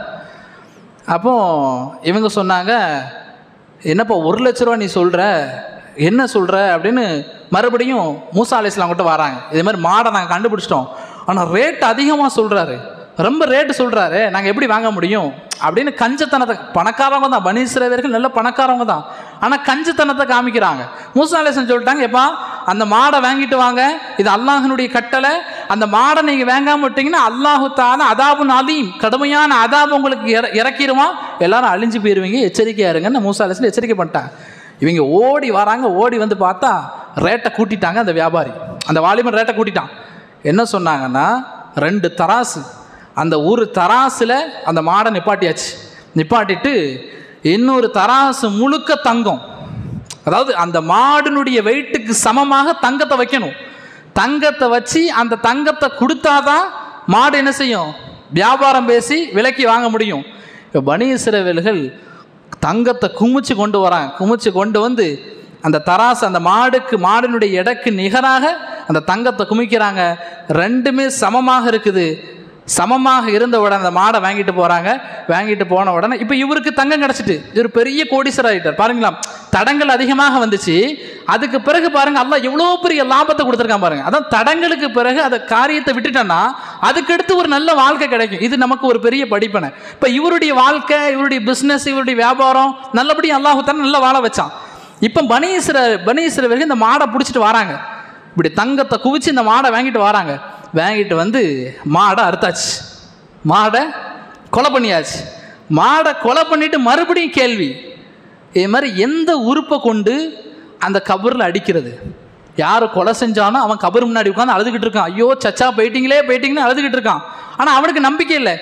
அப்போ இவங்க சொன்னாங்க, என்னப்பா ஒரு லட்ச ரூபா நீ சொல்கிற, என்ன சொல்கிற அப்படின்னு மறுபடியும் மூசா அலைஹிஸ்ஸலாம் கிட்ட வராங்க. இதே மாதிரி மாடை நாங்கள் கண்டுபிடிச்சிட்டோம், ஆனால் ரேட் அதிகமாக சொல்கிறாரு, ரொம்ப ரேட்டு சொல்கிறாரு, நாங்கள் எப்படி வாங்க முடியும் அப்படின்னு கஞ்சத்தனத்தை, பணக்காரவங்க தான் பனி இஸ்ரவேலர்கள், நல்ல பணக்காரவங்க தான், ஆனால் கஞ்சத்தனத்தை காமிக்கிறாங்க. மூசா அலைஹிஸ்ஸலாம் சொல்லிட்டாங்க, எப்பா அந்த மாடை வாங்கிட்டு வாங்க, இது அல்லாஹ்னுடைய கட்டளை, அந்த மாடை நீங்கள் வாங்காமல் விட்டீங்கன்னா அல்லாஹு தஆலா அதாபுன் அதீம், கடுமையான அதாபு உங்களுக்கு இற இறக்கிடுவான், எல்லாரும் அழிஞ்சு போயிடுவீங்க, எச்சரிக்கையாக இருங்கன்னு மூசா அலைஹிஸ்ஸலாம் எச்சரிக்கை பண்ணிட்டாங்க. இவங்க ஓடி வராங்க, ஓடி வந்து பார்த்தா ரேட்டை கூட்டிட்டாங்க. அந்த வியாபாரி, அந்த வாலிபன் ரேட்டை கூட்டிட்டான். என்ன சொன்னாங்கன்னா, ரெண்டு தராசு, அந்த ஒரு தராசில் அந்த மாடை நிப்பாட்டியாச்சு. நிப்பாட்டிட்டு இன்னொரு தராசு முழுக்க தங்கம், அதாவது அந்த மாடினுடைய வெயிட்டுக்கு சமமாக தங்கத்தை வைக்கணும். தங்கத்தை வச்சு அந்த தங்கத்தை கொடுத்தாதான் மாடு என்ன செய்யும், வியாபாரம் பேசி விலைக்கு வாங்க முடியும். இப்போ பனி இஸ்ரவேலர்கள் தங்கத்தை குமிச்சு கொண்டு வராங்க. குமிச்சு கொண்டு வந்து அந்த தராசு, அந்த மாடுக்கு மாடினுடைய எடைக்கு நிகராக அந்த தங்கத்தை குமிக்கிறாங்க. ரெண்டுமே சமமாக இருக்குது. சமமாக இருந்த உடனே அந்த மாடை வாங்கிட்டு போகிறாங்க. வாங்கிட்டு போன உடனே இப்போ இவருக்கு தங்கம் கிடச்சிட்டு இவர் பெரிய கோடீஸ்வரர் ஆகிட்டார். பாருங்களா, தடங்கள் அதிகமாக வந்துச்சு. அதுக்கு பிறகு பாருங்க அல்லாஹ் எவ்வளோ பெரிய லாபத்தை கொடுத்துருக்கான் பாருங்க. அதான் தடங்களுக்கு பிறகு அந்த காரியத்தை விட்டுட்டோன்னா அதுக்கடுத்து ஒரு நல்ல வாழ்க்கை கிடைக்கும். இது நமக்கு ஒரு பெரிய படிப்பனை. இப்போ இவருடைய வாழ்க்கை, இவருடைய பிஸ்னஸ், இவருடைய வியாபாரம் நல்லபடியாக அல்லாஹ் தான் நல்லா வாழ வச்சான். இப்போ பனி இஸ்ர பனி இஸ்ரவேலர்கள் இந்த மாடை பிடிச்சிட்டு வராங்க. இப்படி தங்கத்தை குவிச்சு இந்த மாடை வாங்கிட்டு வராங்க. வாங்கிட்டு வந்து மாடை அறுத்தாச்சு, மாடை கொலை பண்ணியாச்சு. மாடை கொலை பண்ணிட்டு மறுபடியும் கேள்வி, இது மாதிரி எந்த உறுப்பை கொண்டு அந்த கபரில் அடிக்கிறது? யார் கொலை செஞ்சானோ அவன் கபர் முன்னாடி உட்காந்து அழுதுகிட்டு இருக்கான். ஐயோ சச்சா போயிட்டீங்களே போயிட்டீங்கன்னு அழுதுகிட்டு இருக்கான். ஆனால் அவனுக்கு நம்பிக்கை இல்லை,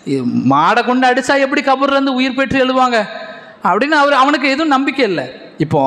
மாடை கொண்டு அடித்தா எப்படி கபர்லேருந்து உயிர் பெற்று எழுவாங்க அப்படின்னு அவர் அவனுக்கு எதுவும் நம்பிக்கை இல்லை. இப்போ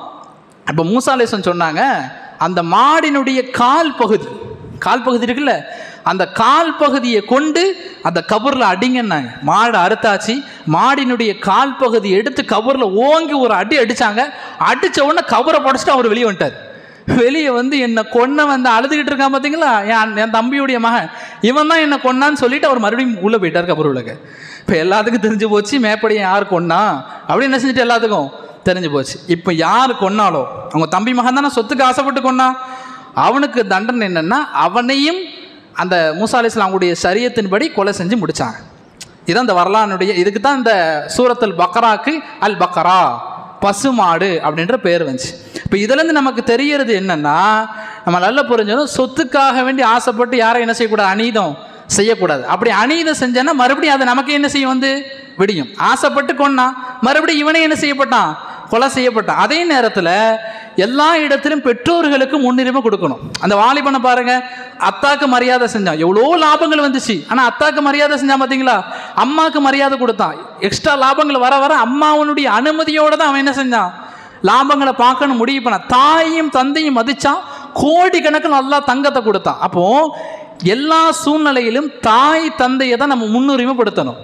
இப்போ மூசா அலைஹிஸ்ஸலாம் சொன்னாங்க, அந்த மாடினுடைய கால் பகுதி, கால் பகுதி இருக்குல்ல, அந்த கால் பகுதியை கொண்டு அந்த கபரில் அடிங்கன்னாங்க. மாடை அறுத்தாச்சு, மாடினுடைய கால் பகுதி எடுத்து கபரில் ஓங்கி ஒரு அடி அடித்தாங்க. அடித்த உடனே கபரை படைச்சிட்டு அவர் வெளியே வந்துட்டார். வெளியே வந்து என்னை கொன்ன வந்து அழுதுகிட்டு இருக்கான் பார்த்தீங்களா, என் என் தம்பியுடைய மகன், இவன் தான் என்னை கொன்னான்னு சொல்லிட்டு அவர் மறுபடியும் உள்ளே போயிட்டார் கபர் உலக. இப்போ எல்லாத்துக்கும் தெரிஞ்சு போச்சு மேப்படியை யார் கொன்னா அப்படின்னு என்ன செஞ்சுட்டு எல்லாத்துக்கும் தெரிஞ்சு போச்சு. இப்போ யார் கொன்னாலோ அவங்க தம்பி மகன் தானே சொத்துக்கு ஆசைப்பட்டு கொன்னா, அவனுக்கு தண்டனை என்னென்னா அவனையும் அந்த மூசா அலைஹிஸ்ஸலாமுடைய ஷரியத்தின்படி கொலை செஞ்சு முடித்தாங்க. இதுதான் இந்த வரலாறுடைய, இதுக்கு தான் இந்த சூரத்துல் பக்ராக்கு அல் பக்ரா பசுமாடு அப்படின்ற பேர் வந்துச்சு. இப்போ இதுலேருந்து நமக்கு தெரியறது என்னென்னா, நம்ம நல்லா புரிஞ்சணும், சொத்துக்காக வேண்டி ஆசைப்பட்டு யாரை என்ன செய்யக்கூடாது, அநீதம் செய்யக்கூடாது. அப்படி அநீதம் செஞ்சேன்னா மறுபடியும் அது நமக்கு என்ன செய்யும், வந்து விடியும். ஆசைப்பட்டு கொன்னா மறுபடியும் இவனே என்ன செய்யப்பட்டான், கொலை செய்யப்பட்டான். அதே நேரத்தில் எல்லா இடத்திலும் பெற்றோர்களுக்கு முன்னுரிமை கொடுக்கணும். அந்த வாலிபனை பாருங்க, அத்தாக்கு மரியாதை செஞ்சான், எவ்வளோ லாபங்கள் வந்துச்சு, ஆனால் அத்தாக்கு மரியாதை செஞ்சான் பார்த்தீங்களா, அம்மாவுக்கு மரியாதை கொடுத்தான். எக்ஸ்ட்ரா லாபங்கள் வர வர அம்மாவனுடைய அனுமதியோடு தான் அவன் என்ன செஞ்சான், லாபங்களை பார்க்கணும் முடிவு பண்ணான். தாயும் தந்தையும் மதிச்சான், கோடிக்கணக்கில் நல்லா தங்கத்தை கொடுத்தான். அப்போ எல்லா சூழ்நிலையிலும் தாய் தந்தையை தான் நம்ம முன்னுரிமை படுத்தணும்.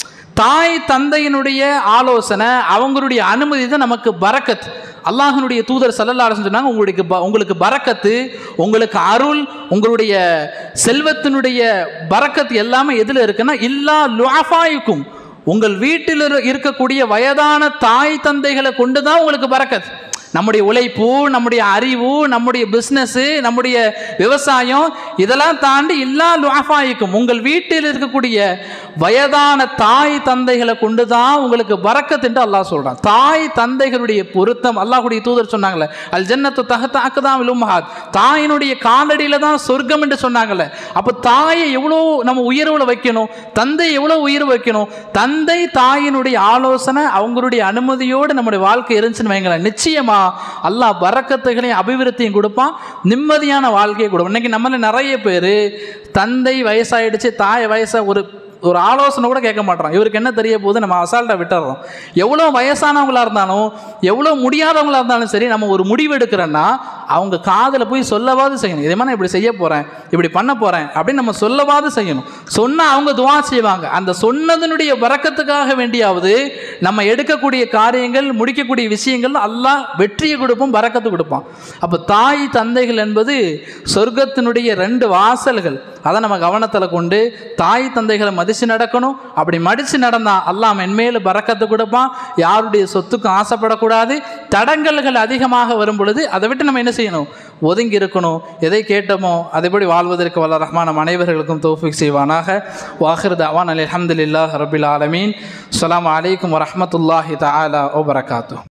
தாய் தந்தையினுடைய ஆலோசனை, அவங்களுடைய அனுமதி தான் நமக்கு பரக்கத். அல்லாஹ்வுடைய தூதர் ஸல்லல்லாஹு அலைஹி வஸல்லம் சொன்னாங்க, உங்களுக்கு உங்களுக்கு பரக்கத்து, உங்களுக்கு அருள், உங்களுடைய செல்வத்தினுடைய பரக்கத்து எல்லாமே எதில் இருக்குன்னா, இல்லா லுஅஃபாயிக்கும், உங்கள் வீட்டில் இருக்கக்கூடிய வயதான தாய் தந்தைகளை கொண்டு தான் உங்களுக்கு பரக்கத். நம்முடைய உழைப்பு, நம்முடைய அறிவு, நம்முடைய பிஸ்னஸ்ஸு, நம்முடைய விவசாயம், இதெல்லாம் தாண்டி இல்லா லுஅஃபாயிக்கும், உங்கள் வீட்டில் இருக்கக்கூடிய வயதான தாய் தந்தைகளை கொண்டு தான் உங்களுக்கு பரக்கத் என்று அல்லாஹ் சொல்கிறான். தாய் தந்தைகளுடைய பொருத்தம், அல்லாஹ்வுடைய தூதர் சொன்னாங்களே, அல் ஜன்னத்து தஹ்த அக்தாமில் உம்மஹாத், தாயினுடைய காலடியில் தான் சொர்க்கம் என்று சொன்னாங்கல்ல. அப்போ தாயை எவ்வளோ நம்ம உயர்வில் வைக்கணும், தந்தை எவ்வளோ உயர்வு வைக்கணும். தந்தை தாயினுடைய ஆலோசனை, அவங்களுடைய அனுமதியோடு நம்முடைய வாழ்க்கை இருந்துச்சுன்னு வைங்களேன், நிச்சயமாக அல்லாஹ் பரக்கத்துகளையும் அபிவிருத்தியும் கொடுப்பான், நிம்மதியான வாழ்க்கையை கொடுப்பான். இன்னைக்கு நம்மள நிறைய பேர் தந்தை வயசாயிடுச்சு, தாய் வயசா ஒரு ஒரு ஆலோசனை கூட கேட்க மாட்டோம். இவருக்கு என்ன தெரிய போகுது, நம்ம அசால்ட்டாக விட்டுறோம். எவ்வளோ வயசானவங்களாக இருந்தாலும் எவ்வளோ முடியாதவங்களாக இருந்தாலும் சரி, நம்ம ஒரு முடிவு எடுக்கிறோன்னா அவங்க காதில் போய் சொல்லவாது செய்யணும். இதே மாதிரி நான் இப்படி செய்ய போகிறேன், இப்படி பண்ண போகிறேன் அப்படின்னு நம்ம சொல்லவாது செய்யணும். சொன்னால் அவங்க துவா செய்வாங்க. அந்த சொன்னதனுடைய பரக்கத்துக்காக வேண்டியாவது நம்ம எடுக்கக்கூடிய காரியங்கள், முடிக்கக்கூடிய விஷயங்கள் அல்லாஹ் வெற்றியை கொடுப்போம், பரக்கத்து கொடுப்பான். அப்போ தாய் தந்தைகள் என்பது சொர்க்கத்தினுடைய ரெண்டு வாசல்கள். அதை நம்ம கவனத்தில் கொண்டு தாய் தந்தைகளை மதித்து நடக்கணும். அப்படி மடித்து நடந்தால் அல்லாஹ் மென்மேல் பரக்கத்து கொடுப்பான். யாருடைய சொத்துக்கும் ஆசைப்படக்கூடாது. தடங்கல்கள் அதிகமாக வரும் பொழுது அதை விட்டு நம்ம என்ன செய்யணும், ஒதுங்கி இருக்கணும். எதை கேட்டோமோ அதைப்படி வாழ்வதற்கு வல்ல ரஹ்மான் நம் அனைவர்களுக்கும் தௌஃபீக் செய்வானாக. வாஹிர் தஅவானா அல்ஹம்துலில்லாஹி ரப்பில் ஆலமீன். அஸ்ஸலாமு அலைக்கும் வரஹ்மத்துல்லாஹி தஆலா வபரகாத்துஹு.